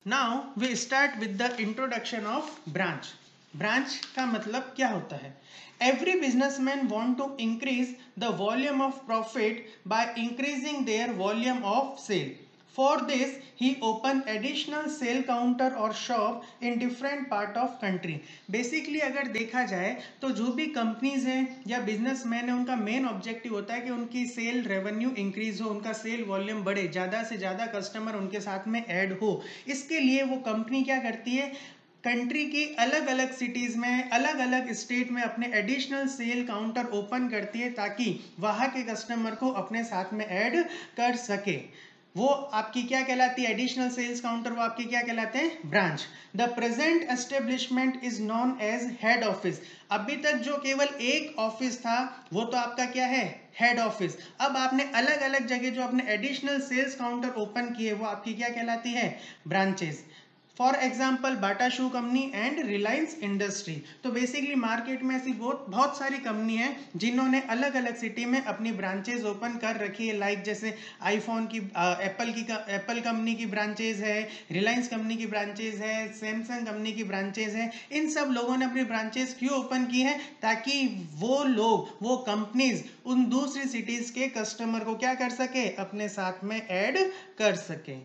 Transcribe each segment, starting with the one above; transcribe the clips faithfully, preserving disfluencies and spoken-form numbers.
Now we start with the introduction of branch. Branch का मतलब क्या होता है? Every businessman want to increase the volume of profit by increasing their volume of sale. For this he open additional sale counter और shop in different part of country. Basically अगर देखा जाए तो जो भी कंपनीज हैं या बिजनेसमैन है, उनका मेन ऑब्जेक्टिव होता है कि उनकी सेल रेवेन्यू इंक्रीज हो, उनका सेल वॉल्यूम बढ़े, ज़्यादा से ज़्यादा कस्टमर उनके साथ में ऐड हो। इसके लिए वो कंपनी क्या करती है, कंट्री की अलग अलग सिटीज में, अलग अलग स्टेट में अपने एडिशनल सेल काउंटर ओपन करती है ताकि वहां के कस्टमर को अपने साथ में ऐड कर सके। वो आपकी क्या कहलाती है? Additional sales counter. वो आपके क्या कहलाते हैं? Branch. The present establishment is known as head office. अभी तक जो केवल एक ऑफिस था वो तो आपका क्या है? Head office. अब आपने अलग अलग जगह जो अपने एडिशनल सेल्स काउंटर ओपन किए वो आपकी क्या कहलाती है? Branches. For example Bata shoe company and Reliance industry. तो बेसिकली मार्केट में ऐसी बहुत बहुत सारी कंपनी है जिन्होंने अलग अलग सिटी में अपनी ब्रांचेज ओपन कर रखी है। लाइक जैसे आईफोन की, एप्पल की एप्पल कंपनी की ब्रांचेज है, रिलायंस कंपनी की ब्रांचेज है, सैमसंग कंपनी की ब्रांचेज है। इन सब लोगों ने अपनी ब्रांचेज क्यों ओपन की है? ताकि वो लोग, वो कंपनीज उन दूसरी सिटीज के कस्टमर को क्या कर सके? अपने साथ में ऐड कर सके।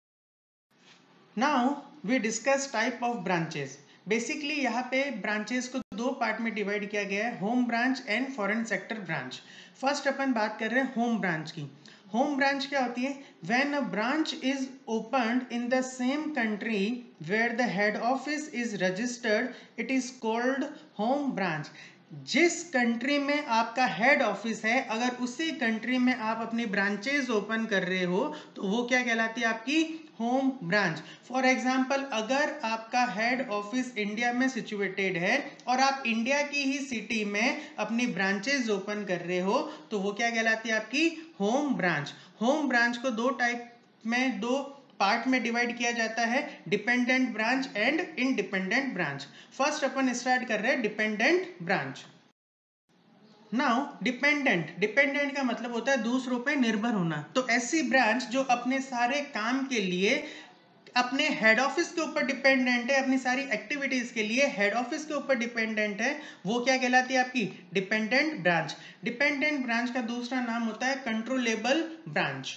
Now we discuss type of branches. Basically यहाँ पे ब्रांचेस को दो पार्ट में डिवाइड किया गया है, home branch and foreign sector branch. First अपन बात कर रहे हैं होम ब्रांच की। होम ब्रांच क्या होती है? When a branch is opened in the same country where the head office is registered it is called home branch. जिस कंट्री में आपका हेड ऑफिस है, अगर उसी कंट्री में आप अपनी ब्रांचेज ओपन कर रहे हो तो वो क्या कहलाती है? आपकी होम ब्रांच। फॉर एग्जाम्पल अगर आपका हेड ऑफिस इंडिया में सिचुएटेड है और आप इंडिया की ही सिटी में अपनी ब्रांचेज ओपन कर रहे हो तो वो क्या कहलाती है? आपकी होम ब्रांच। होम ब्रांच को दो टाइप में, दो पार्ट में डिवाइड किया जाता है, dependent branch and independent branch. First अपन स्टार्ट कर रहे हैं dependent branch. Now dependent, dependent का मतलब होता है दूसरों पे निर्भर होना। तो ऐसी ब्रांच जो अपने सारे काम के लिए अपने हेड ऑफिस के ऊपर डिपेंडेंट है, अपनी सारी एक्टिविटीज के लिए हेड ऑफिस के ऊपर डिपेंडेंट है, वो क्या कहलाती है? आपकी डिपेंडेंट ब्रांच। डिपेंडेंट ब्रांच का दूसरा नाम होता है controllable branch.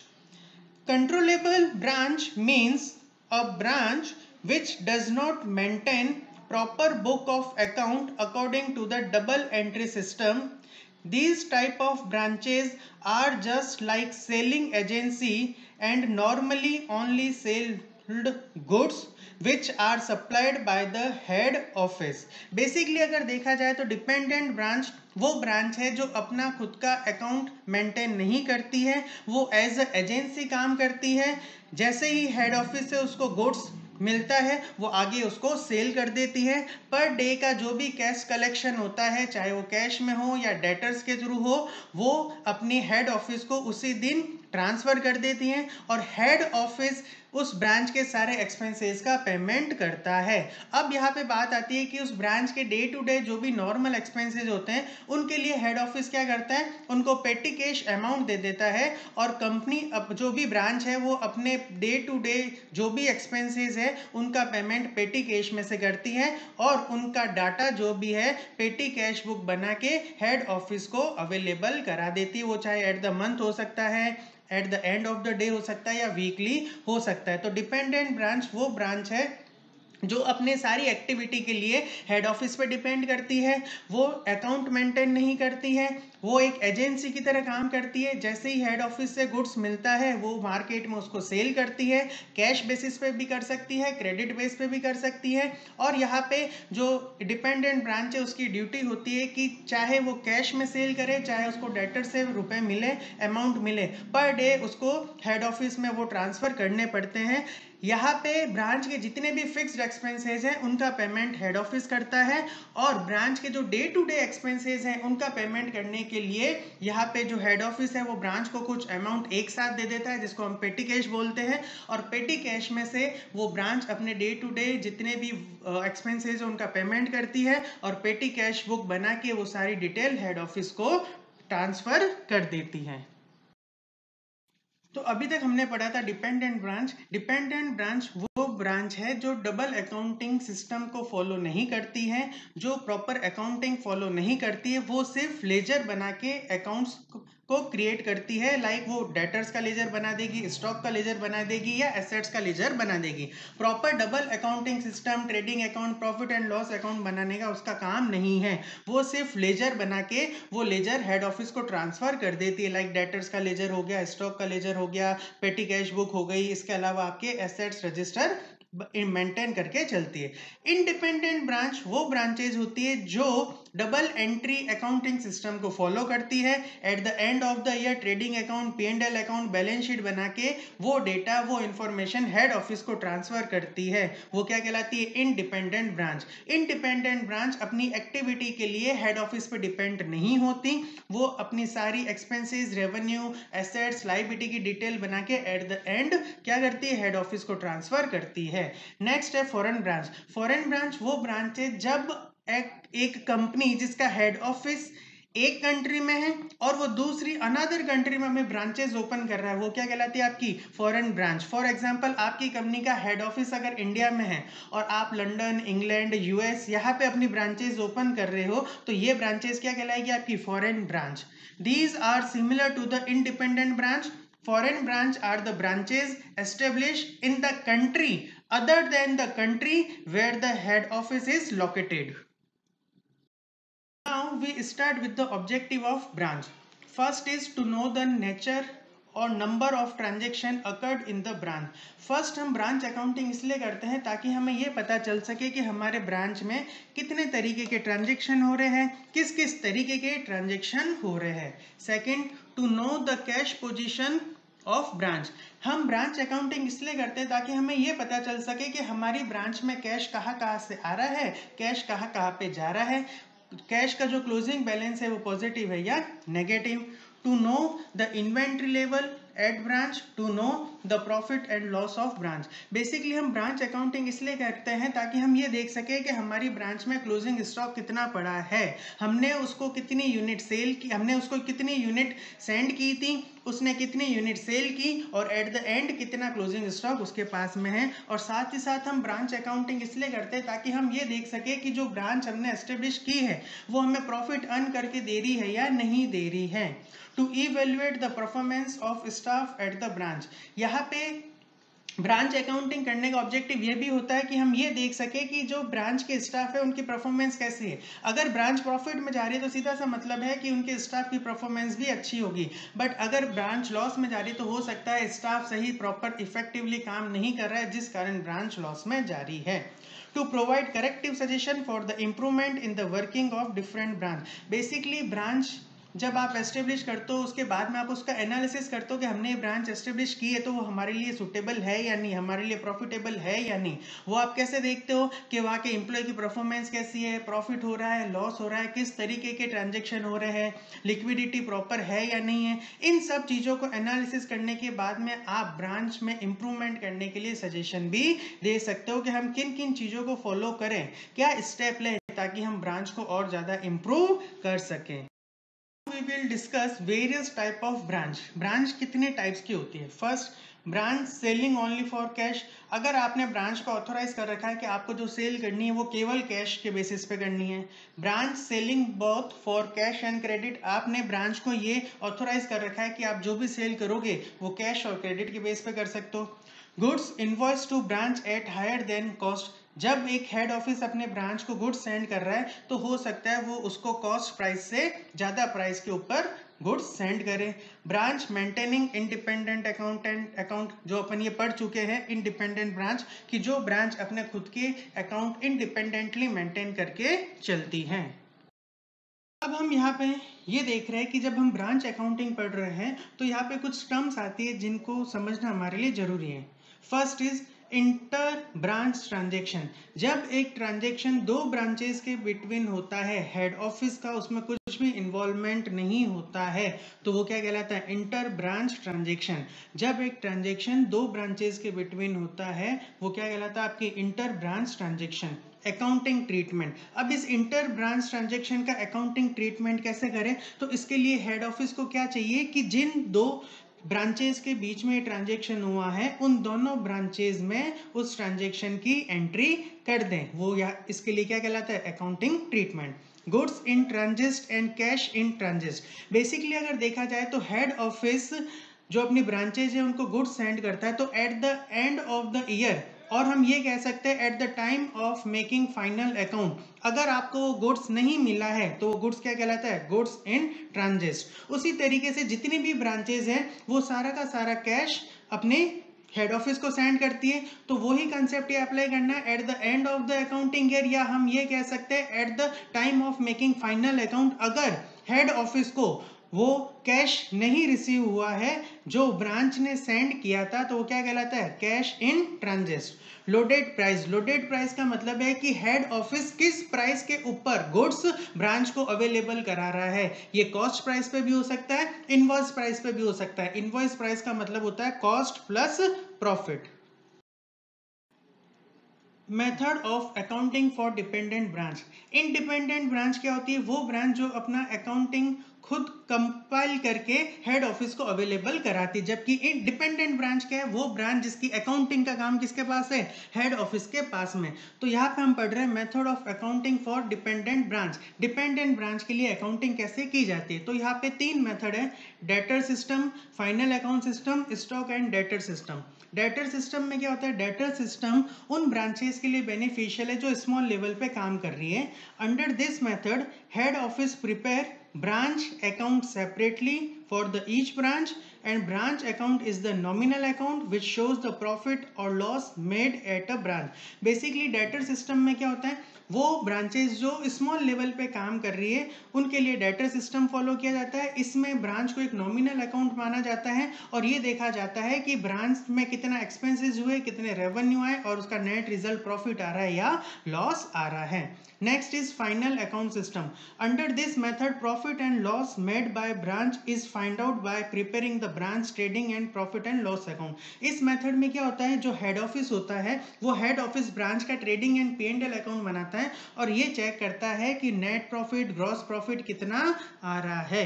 Controllable branch means a branch which does not maintain proper book of account according to the double entry system. These type of branches are just like selling agency and normally only sold goods which are supplied by the head office. Basically अगर देखा जाए तो dependent branch वो branch है जो अपना खुद का अकाउंट मेंटेन नहीं करती है, वो एज अ एजेंसी काम करती है। जैसे ही हेड ऑफिस से उसको गुड्स मिलता है वो आगे उसको सेल कर देती है। पर डे का जो भी कैश कलेक्शन होता है, चाहे वो कैश में हो या डेटर्स के थ्रू हो, वो अपनी हेड ऑफिस को उसी दिन ट्रांसफर कर देती हैं और हेड ऑफिस उस ब्रांच के सारे एक्सपेंसेस का पेमेंट करता है। अब यहाँ पे बात आती है कि उस ब्रांच के डे टू डे जो भी नॉर्मल एक्सपेंसेस होते हैं उनके लिए हेड ऑफिस क्या करता है? उनको पेटी कैश अमाउंट दे देता है और कंपनी अब जो भी ब्रांच है वो अपने डे टू डे जो भी एक्सपेंसेस है उनका पेमेंट पेटी कैश में से करती है और उनका डाटा जो भी है पेटी कैश बुक बना के हेड ऑफिस को अवेलेबल करा देती है। वो चाहे एट द मंथ हो सकता है, at the end of the day हो सकता है या वीकली हो सकता है। तो डिपेंडेंट ब्रांच वो ब्रांच है जो अपने सारी एक्टिविटी के लिए हेड ऑफिस पे डिपेंड करती है। वो अकाउंट मेंटेन नहीं करती है, वो एक एजेंसी की तरह काम करती है। जैसे ही हेड ऑफिस से गुड्स मिलता है वो मार्केट में उसको सेल करती है। कैश बेसिस पे भी कर सकती है, क्रेडिट बेस पे भी कर सकती है। और यहाँ पे जो डिपेंडेंट ब्रांच है उसकी ड्यूटी होती है कि चाहे वो कैश में सेल करे, चाहे उसको डेटर से रुपए मिले, अमाउंट मिले, पर डे उसको हेड ऑफिस में वो ट्रांसफर करने पड़ते हैं। यहाँ पे ब्रांच के जितने भी फिक्स्ड एक्सपेंसेस हैं उनका पेमेंट हेड ऑफिस करता है और ब्रांच के जो डे टू डे एक्सपेंसेस हैं उनका पेमेंट करने के लिए यहाँ पे जो हेड ऑफिस है वो ब्रांच को कुछ अमाउंट एक साथ दे देता है जिसको हम पेटी कैश बोलते हैं। और पेटी कैश में से वो ब्रांच अपने डे टू डे जितने भी एक्सपेंसेस हैं उनका पेमेंट करती है और पेटी कैश बुक बना के वो सारी डिटेल हेड ऑफिस को ट्रांसफर कर देती है। तो अभी तक हमने पढ़ा था डिपेंडेंट ब्रांच। डिपेंडेंट ब्रांच वो ब्रांच है जो डबल अकाउंटिंग सिस्टम को फॉलो नहीं करती है, जो प्रॉपर अकाउंटिंग फॉलो नहीं करती है, वो सिर्फ लेजर बना के अकाउंट्स को क्रिएट करती है। लाइक वो डेटर्स का लेजर बना देगी, स्टॉक का लेजर बना देगी या एसेट्स का लेजर बना देगी। Proper double accounting system, trading account, profit and loss account बनाने का उसका काम नहीं है। वो सिर्फ लेजर बना के वो लेजर हेड ऑफिस को ट्रांसफर कर देती है। लाइक डेटर्स का लेजर हो गया, स्टॉक का लेजर हो गया, पेटी कैश बुक हो गई, इसके अलावा आपके एसेट्स रजिस्टर मेंटेन करके चलती है। इंडिपेंडेंट ब्रांच वो ब्रांचेज होती है जो डबल एंट्री अकाउंटिंग सिस्टम को फॉलो करती है। At the end of the year trading account, P and L account, balance sheet बना के वो डेटा, वो इंफॉर्मेशन हेड ऑफिस को ट्रांसफर करती है। वो क्या कहलाती है? Independent branch. इंडिपेंडेंट ब्रांच अपनी एक्टिविटी के लिए हेड ऑफिस पे डिपेंड नहीं होती। वो अपनी सारी एक्सपेंसेस, रेवेन्यू, एसेट्स, लायबिलिटी की डिटेल बना के एट द एंड क्या करती है? हेड ऑफिस को ट्रांसफर करती है। नेक्स्ट है फॉरेन ब्रांच। फॉरेन ब्रांच वो ब्रांच है जब एक, एक कंपनी जिसका हेड ऑफिस एक कंट्री में है और वो दूसरी अनदर कंट्री में हमें ब्रांचेस ओपन कर रहा है, वो क्या कहलाती है? आपकी फॉरेन ब्रांच। फॉर एग्जांपल, आपकी कंपनी का हेड ऑफिस अगर इंडिया में है और आप लंदन, इंग्लैंड, यूएस यहाँ पे अपनी ब्रांचेस ओपन कर रहे हो, तो ये ब्रांचेस क्या कहलाएगी? आपकी foreign branch. These are similar to the independent branch. Foreign branch are the branches established in the country other than the country where the head office is located. Now we start with the objective of branch. First is to know the nature और number of transaction occurred in the branch. First हम branch accounting इसलिए करते हैं ताकि हमें ये पता चल सके कि हमारे ब्रांच में कितने तरीके के ट्रांजेक्शन हो रहे हैं, किस किस तरीके के ट्रांजेक्शन हो रहे हैं। Second, to know the cash position of branch. हम ब्रांच अकाउंटिंग इसलिए करते हैं ताकि हमें यह पता चल सके कि हमारी ब्रांच में कैश कहाँ कहाँ से आ रहा है, कैश कहाँ कहाँ पे जा रहा है, कैश का जो क्लोजिंग बैलेंस है वो पॉजिटिव है या negative. To know the inventory level at branch, to know the profit and loss of branch. Basically हम ब्रांच अकाउंटिंग इसलिए करते हैं ताकि हम ये देख सके कि हमारी ब्रांच में क्लोजिंग स्टॉक कितना पड़ा है, हमने उसको कितनी यूनिट सेल की, हमने उसको कितनी यूनिट सेंड की थी, उसने कितनी यूनिट सेल की और एट द एंड कितना क्लोजिंग स्टॉक उसके पास में है। और साथ ही साथ हम ब्रांच अकाउंटिंग इसलिए करते हैं ताकि हम ये देख सके कि जो ब्रांच हमने एस्टेब्लिश की है वो हमें प्रॉफिट अर्न करके दे रही है या नहीं दे रही है। To evaluate the performance of staff at the branch. यहाँ पे ब्रांच अकाउंटिंग करने का ऑब्जेक्टिव ये भी होता है कि हम ये देख सके कि जो ब्रांच के स्टाफ है उनकी परफॉर्मेंस कैसी है। अगर ब्रांच प्रॉफिट में जा रही है तो सीधा सा मतलब है कि उनके स्टाफ की परफॉर्मेंस भी अच्छी होगी। बट अगर ब्रांच लॉस में जा रही है तो हो सकता है स्टाफ सही प्रॉपर इफेक्टिवली काम नहीं कर रहा है, जिस कारण ब्रांच लॉस में जा रही है। To provide corrective suggestion for the improvement in the working of different branch. Basically branch जब आप एस्टेब्लिश करते हो उसके बाद में आप उसका एनालिसिस करते हो कि हमने ये ब्रांच एस्टेब्लिश की है तो वो हमारे लिए सुटेबल है या नहीं, हमारे लिए प्रॉफिटेबल है या नहीं। वो आप कैसे देखते हो कि वहाँ के एम्प्लॉय की परफॉर्मेंस कैसी है, प्रॉफिट हो रहा है, लॉस हो रहा है, किस तरीके के ट्रांजेक्शन हो रहे हैं, लिक्विडिटी प्रॉपर है या नहीं है। इन सब चीज़ों को एनालिसिस करने के बाद में आप ब्रांच में इंप्रूवमेंट करने के लिए सजेशन भी दे सकते हो कि हम किन किन चीज़ों को फॉलो करें, क्या स्टेप लें ताकि हम ब्रांच को और ज़्यादा इम्प्रूव कर सकें। We will discuss various type of branch. Branch कितने टाइप्स की होती है। First, branch selling only for cash. अगर आपने ब्रांच को ऑथोराइज कर रखा है कि आपको जो सेल करनी है वो केवल कैश के बेसिस पे करनी है। Branch selling both for cash and credit. आपने ब्रांच को ये ऑथोराइज कर रखा है कि आप जो भी सेल करोगे वो कैश और क्रेडिट के बेस पे कर सकते हो। Goods invoice to branch at higher than cost. जब एक हेड ऑफिस अपने ब्रांच को गुड्स सेंड कर रहा है तो हो सकता है वो उसको कॉस्ट प्राइस से ज़्यादा प्राइस के ऊपर गुड्स सेंड करें। Branch maintaining independent accountant account, जो अपन ये पढ़ चुके हैं इंडिपेंडेंट ब्रांच, कि जो ब्रांच अपने खुद के अकाउंट इंडिपेंडेंटली मेंटेन करके चलती हैं। अब हम यहाँ पे ये देख रहे हैं कि जब हम ब्रांच अकाउंटिंग पढ़ रहे हैं तो यहाँ पे कुछ टर्म्स आती है जिनको समझना हमारे लिए जरूरी है। First is inter branch transaction. जब एक ट्रांजेक्शन दो ब्रांचेस के बिटवीन होता है, हेड ऑफिस का उसमें कुछ भी इन्वॉल्वमेंट नहीं होता है, तो वो क्या कहलाता है? Inter branch transaction. जब एक ट्रांजेक्शन दो ब्रांचेस के बिटवीन होता है वो क्या कहलाता है? आपकी inter branch transaction. Accounting treatment. अब इस इंटर ब्रांच ट्रांजेक्शन का अकाउंटिंग ट्रीटमेंट कैसे करें, तो इसके लिए हेड ऑफिस को क्या चाहिए कि जिन दो ब्रांचेस के बीच में ट्रांजेक्शन हुआ है उन दोनों ब्रांचेस में उस ट्रांजेक्शन की एंट्री कर दें, वो या इसके लिए क्या कहलाता है, accounting treatment. Goods in transit and cash in transit. Basically अगर देखा जाए तो हेड ऑफिस जो अपनी ब्रांचेज है उनको गुड्स सेंड करता है, तो at the end of the year, और हम ये कह सकते हैं at the time of making final account, अगर आपको वो गुड्स नहीं मिला है तो वो गुड्स क्या कहलाता है, गुड्स इन ट्रांजिस्ट। उसी तरीके से जितनी भी ब्रांचेज हैं वो सारा का सारा कैश अपने हेड ऑफिस को सेंड करती है, तो वही कंसेप्ट ये अप्लाई करना है at the end of the accounting year, या हम ये कह सकते हैं at the time of making final account. अगर हेड ऑफिस को वो कैश नहीं रिसीव हुआ है जो ब्रांच ने सेंड किया था, तो वो क्या कहलाता है, cash in transit. Loaded price, loaded price का मतलब है कि हेड ऑफिस किस प्राइस के ऊपर गुड्स ब्रांच को अवेलेबल करा रहा है। ये कॉस्ट प्राइस पे भी हो सकता है, इनवॉइस प्राइस पे भी हो सकता है। इनवॉइस प्राइस का मतलब होता है cost plus profit. Method of accounting for dependent branch. Independent branch क्या होती है, वो ब्रांच जो अपना अकाउंटिंग खुद कंपाइल करके हेड ऑफिस को अवेलेबल कराती है, जबकि डिपेंडेंट ब्रांच क्या है, वो ब्रांच जिसकी अकाउंटिंग का काम किसके पास है, हेड ऑफिस के पास में। तो यहाँ पे हम पढ़ रहे हैं method of accounting for dependent branch. Dependent branch के लिए अकाउंटिंग कैसे की जाती है, तो यहाँ पे तीन मेथड है, debtor system, final account system, stock and debtor system. Debtor system में क्या होता है, डेटर सिस्टम उन ब्रांचेस के लिए बेनिफिशियल है जो स्मॉल लेवल पे काम कर रही है। Under this method head office prepare branch account separately for the each branch, and branch account is the nominal account which shows the profit or loss made at a branch. Basically debtor system में क्या होता है, वो branches जो small level पे काम कर रही है उनके लिए डेटर सिस्टम फॉलो किया जाता है। इसमें ब्रांच को एक नॉमिनल अकाउंट माना जाता है और ये देखा जाता है कि ब्रांच में कितना एक्सपेंसेस हुए, कितने रेवेन्यू आए और उसका नेट रिजल्ट प्रॉफिट आ रहा है या लॉस आ रहा है। Next is final account system. Under this method profit and loss made by branch is find out by preparing the branch trading and profit and loss account. इस method में क्या होता है, जो हेड ऑफिस होता है वो हेड ऑफिस ब्रांच का trading and P and L account बनाता है और ये चेक करता है कि नेट प्रॉफिट, ग्रॉस प्रॉफिट कितना आ रहा है।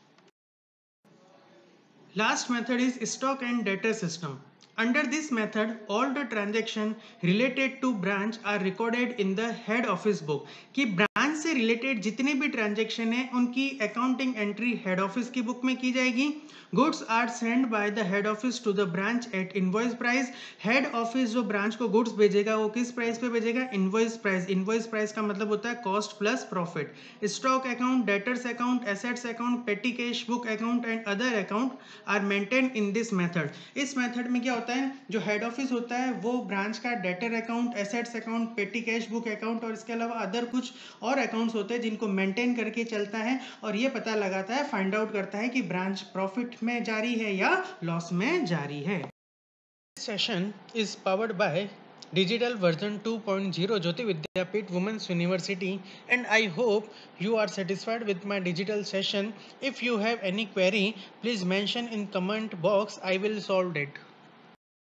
Last method is stock and debtor system. Under this method, all the transactions related to branch are recorded in the head office book। कि ब्रांच से रिलेटेड जितने भी ट्रांजेक्शन है उनकी अकाउंटिंग एंट्री हेड ऑफिस की बुक में की जाएगी। Goods are send by the head office to the branch at invoice price. Head office जो ब्रांच को गुड्स भेजेगा वो किस प्राइस पे भेजेगा, इनवॉइस प्राइस। इनवॉइस प्राइस का मतलब होता है cost plus profit. Stock account, debtors account, assets account, petty cash book account and other account are maintain in this method. इस मेथड में क्या होता है, जो हेड ऑफिस होता है वो ब्रांच का debtor account, assets account, petty cash book account और इसके अलावा अदर कुछ और अकाउंट्स होते हैं जिनको मेंटेन करके चलता है और ये पता लगाता है, फाइंड आउट करता है कि ब्रांच प्रॉफिट में जारी है या लॉस में जारी है। Session is powered by Digital version two point oh Jyoti Vidyapeeth Women's University, and I hope you are satisfied with my digital session. If you have any query, please mention in comment box, I will solve it.